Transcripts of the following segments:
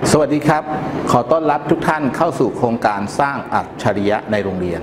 สวัสดีครับขอต้อนรับทุกท่านเข้าสู่โครงการสร้างอัจฉริยะในโรงเรียน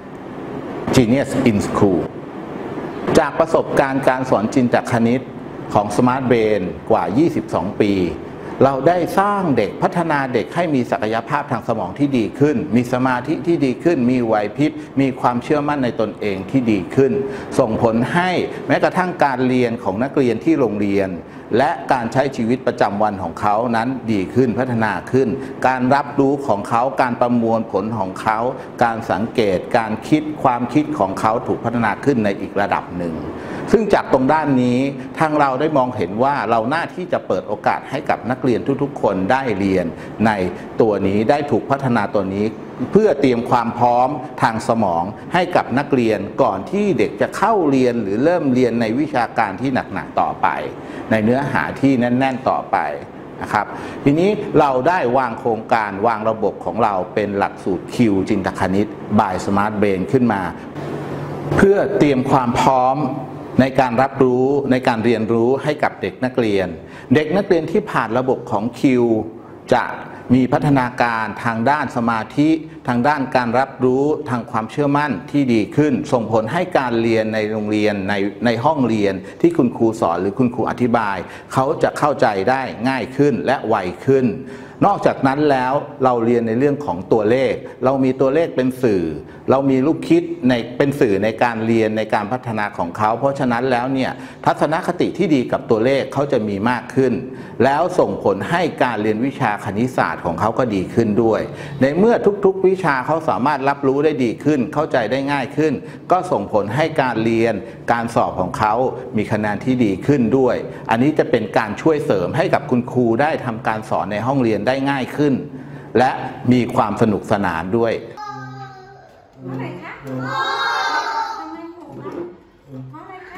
Genius in School จากประสบการณ์การสอนจินตคณิตของ Smart Brain กว่า 22 ปีเราได้สร้างเด็กพัฒนาเด็กให้มีศักยภาพทางสมองที่ดีขึ้นมีสมาธิที่ดีขึ้นมีไหวพริบมีความเชื่อมั่นในตนเองที่ดีขึ้นส่งผลให้แม้กระทั่งการเรียนของนักเรียนที่โรงเรียนและการใช้ชีวิตประจำวันของเขานั้นดีขึ้นพัฒนาขึ้นการรับรู้ของเขาการประมวลผลของเขาการสังเกตการคิดความคิดของเขาถูกพัฒนาขึ้นในอีกระดับหนึ่งซึ่งจากตรงด้านนี้ทางเราได้มองเห็นว่าเราหน้าที่จะเปิดโอกาสให้กับนักเรียนทุกๆคนได้เรียนในตัวนี้ได้ถูกพัฒนาตัวนี้เพื่อเตรียมความพร้อมทางสมองให้กับนักเรียนก่อนที่เด็กจะเข้าเรียนหรือเริ่มเรียนในวิชาการที่หนักๆต่อไปในเนื้อหาที่แน่นๆต่อไปนะครับทีนี้เราได้วางโครงการวางระบบของเราเป็นหลักสูตรคิวจินตคณิต by Smart Brain ขึ้นมาเพื่อเตรียมความพร้อมในการรับรู้ในการเรียนรู้ให้กับเด็กนักเรียนที่ผ่านระบบของคิวจะมีพัฒนาการทางด้านสมาธิทางด้านการรับรู้ทางความเชื่อมั่นที่ดีขึ้นส่งผลให้การเรียนในโรงเรียนในห้องเรียนที่คุณครูสอนหรือคุณครูอธิบายเขาจะเข้าใจได้ง่ายขึ้นและไวขึ้นนอกจากนั้นแล้วเราเรียนในเรื่องของตัวเลขเรามีตัวเลขเป็นสื่อเรามีลูกคิดเป็นสื่อในการเรียนในการพัฒนาของเขาเพราะฉะนั้นแล้วเนี่ยทัศนคติที่ดีกับตัวเลขเขาจะมีมากขึ้นแล้วส่งผลให้การเรียนวิชาคณิตศาสตร์ของเขาก็ดีขึ้นด้วยในเมื่อทุกๆวิชาเขาสามารถรับรู้ได้ดีขึ้นเข้าใจได้ง่ายขึ้นก็ส่งผลให้การเรียนการสอบของเขามีคะแนนที่ดีขึ้นด้วยอันนี้จะเป็นการช่วยเสริมให้กับคุณครูได้ทำการสอนในห้องเรียนได้ง่ายขึ้นและมีความสนุกสนานด้วยเท่าไหร่คะทำไมถูกเท่าไหร่คะ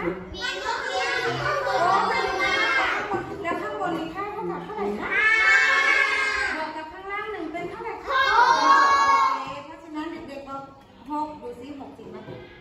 แล้วข้างบนมีค่าเท่ากับเท่าไหร่คะบวกกับข้างล่าง1เป็นเท่าไหร่คะเพราะฉะนั้นเด็กๆบอก6ดูซิ6จริงไหม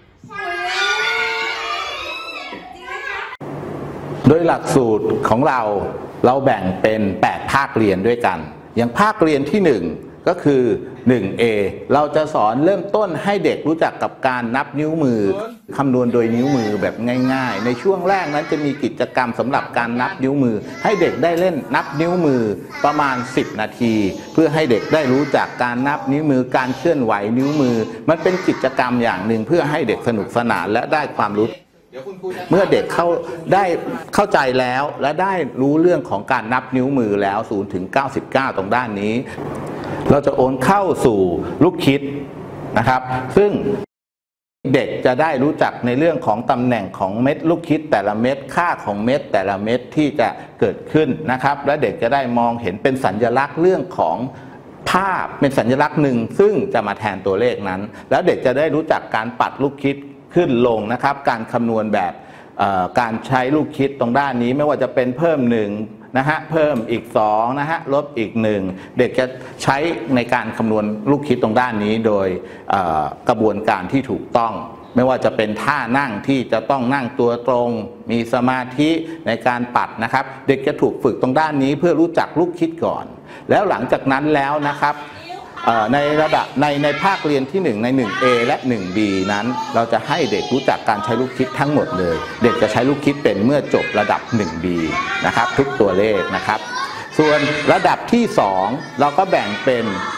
จริงไหมคะโดยหลักสูตรของเราแบ่งเป็น8ภาคเรียนด้วยกันอย่างภาคเรียนที่1ก็คือ 1A เราจะสอนเริ่มต้นให้เด็กรู้จักกับการนับนิ้วมือคำนวณโดยนิ้วมือแบบง่ายๆในช่วงแรกนั้นจะมีกิจกรรมสำหรับการนับนิ้วมือให้เด็กได้เล่นนับนิ้วมือประมาณ10นาทีเพื่อให้เด็กได้รู้จักการนับนิ้วมือการเคลื่อนไหวนิ้วมือมันเป็นกิจกรรมอย่างหนึ่งเพื่อให้เด็กสนุกสนานและได้ความรู้เมื่อเด็กเข้าใจแล้วและได้รู้เรื่องของการนับนิ้วมือแล้ว0 ถึง 99ตรงด้านนี้เราจะโอนเข้าสู่ลูกคิดนะครับซึ่งเด็กจะได้รู้จักในเรื่องของตำแหน่งของเม็ดลูกคิดแต่ละเม็ดค่าของเม็ดแต่ละเม็ดที่จะเกิดขึ้นนะครับและเด็กจะได้มองเห็นเป็นสัญลักษณ์เรื่องของภาพเป็นสัญลักษณ์หนึ่งซึ่งจะมาแทนตัวเลขนั้นแล้วเด็กจะได้รู้จักการปัดลูกคิดขึ้นลงนะครับการคำนวณแบบการใช้ลูกคิดตรงด้านนี้ไม่ว่าจะเป็นเพิ่ม1นะฮะเพิ่มอีก2นะฮะลบอีก1เด็กจะใช้ในการคำนวณลูกคิดตรงด้านนี้โดยกระบวนการที่ถูกต้องไม่ว่าจะเป็นท่านั่งที่จะต้องนั่งตัวตรงมีสมาธิในการปัดนะครับเด็กจะถูกฝึกตรงด้านนี้เพื่อรู้จักลูกคิดก่อนแล้วหลังจากนั้นแล้วนะครับในระดับในภาคเรียนที่1ใน 1A และ 1B นั้นเราจะให้เด็กรู้จักการใช้ลูกคิดทั้งหมดเลยเด็กจะใช้ลูกคิดเป็นเมื่อจบระดับ 1B นะครับทุกตัวเลขนะครับส่วนระดับที่2เราก็แบ่งเป็น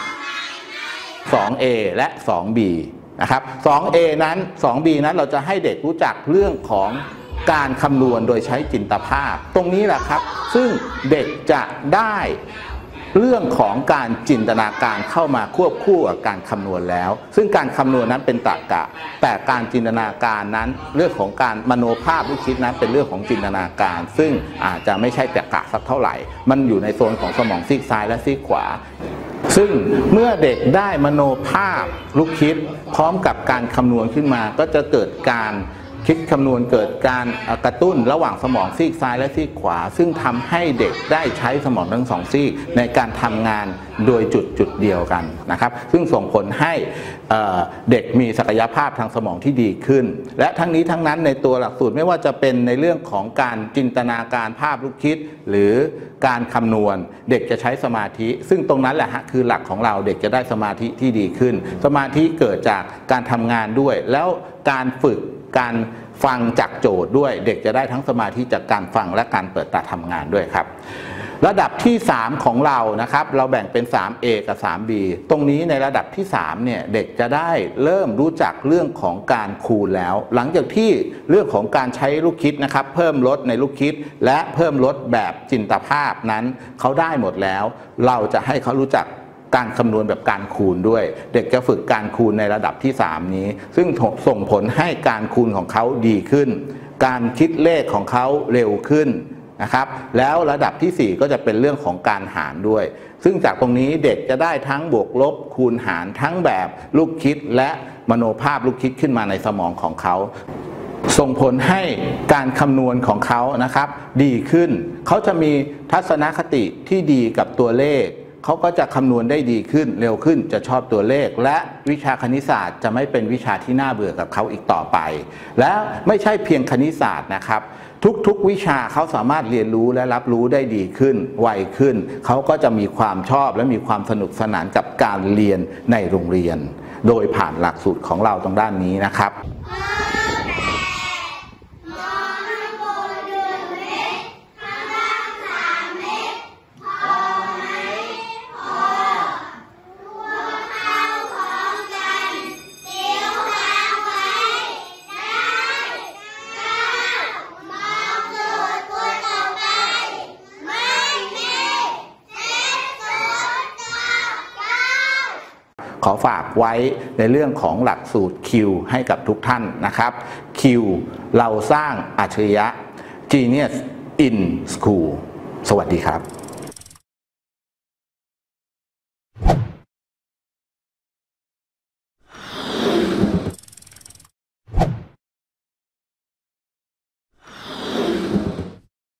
2A และ 2B นะครับ 2A นั้น 2B นั้นเราจะให้เด็กรู้จักเรื่องของการคำนวณโดยใช้จินตภาพตรงนี้แหละครับซึ่งเด็กจะได้เรื่องของการจินตนาการเข้ามาควบคู่กับการคำนวณแล้วซึ่งการคำนวณนั้นเป็นตรรกะแต่การจินตนาการนั้นเรื่องของการมโนภาพลูกคิดนั้นเป็นเรื่องของจินตนาการซึ่งอาจจะไม่ใช่ตรรกะสักเท่าไหร่มันอยู่ในโซนของสมองซีกซ้ายและซีกขวาซึ่งเมื่อเด็กได้มโนภาพลูกคิดพร้อมกับการคำนวณขึ้นมาก็จะเกิดการคิดคำนวณเกิดการกระตุ้นระหว่างสมองซีกซ้ายและซีกขวาซึ่งทำให้เด็กได้ใช้สมองทั้งสองซีกในการทำงานโดยจุดเดียวกันนะครับซึ่งส่งผลให้เด็กมีศักยภาพทางสมองที่ดีขึ้นและทั้งนี้ทั้งนั้นในตัวหลักสูตรไม่ว่าจะเป็นในเรื่องของการจินตนาการภาพลูกคิดหรือการคำนวณเด็กจะใช้สมาธิซึ่งตรงนั้นแหละฮะคือหลักของเราเด็กจะได้สมาธิที่ดีขึ้นสมาธิเกิดจากการทำงานด้วยแล้วการฝึกการฟังจากโจทย์ด้วยเด็กจะได้ทั้งสมาธิจากการฟังและการเปิดตาทำงานด้วยครับระดับที่ 3 ของเรานะครับเราแบ่งเป็น 3A กับ 3B ตรงนี้ในระดับที่3เนี่ยเด็กจะได้เริ่มรู้จักเรื่องของการคูณแล้วหลังจากที่เรื่องของการใช้ลูกคิดนะครับเพิ่มลดในลูกคิดและเพิ่มลดแบบจินตภาพนั้นเขาได้หมดแล้วเราจะให้เขารู้จักการคำนวณแบบการคูณด้วยเด็กจะฝึกการคูณในระดับที่3นี้ซึ่งส่งผลให้การคูณของเขาดีขึ้นการคิดเลขของเขาเร็วขึ้นนะครับแล้วระดับที่4ก็จะเป็นเรื่องของการหารด้วยซึ่งจากตรงนี้เด็กจะได้ทั้งบวกลบคูณหารทั้งแบบลูกคิดและมโนภาพลูกคิดขึ้นมาในสมองของเขาส่งผลให้การคำนวณของเขานะครับดีขึ้นเขาจะมีทัศนคติที่ดีกับตัวเลขเขาก็จะคำนวณได้ดีขึ้นเร็วขึ้นจะชอบตัวเลขและวิชาคณิตศาสตร์จะไม่เป็นวิชาที่น่าเบื่อกับเขาอีกต่อไปและไม่ใช่เพียงคณิตศาสตร์นะครับทุกๆวิชาเขาสามารถเรียนรู้และรับรู้ได้ดีขึ้นไวขึ้นเขาก็จะมีความชอบและมีความสนุกสนานกับการเรียนในโรงเรียนโดยผ่านหลักสูตรของเราตรงด้านนี้นะครับขอฝากไว้ในเรื่องของหลักสูตร Q ให้กับทุกท่านนะครับ Q เราสร้างอัจฉริยะ Genius in School สวัสดีครับ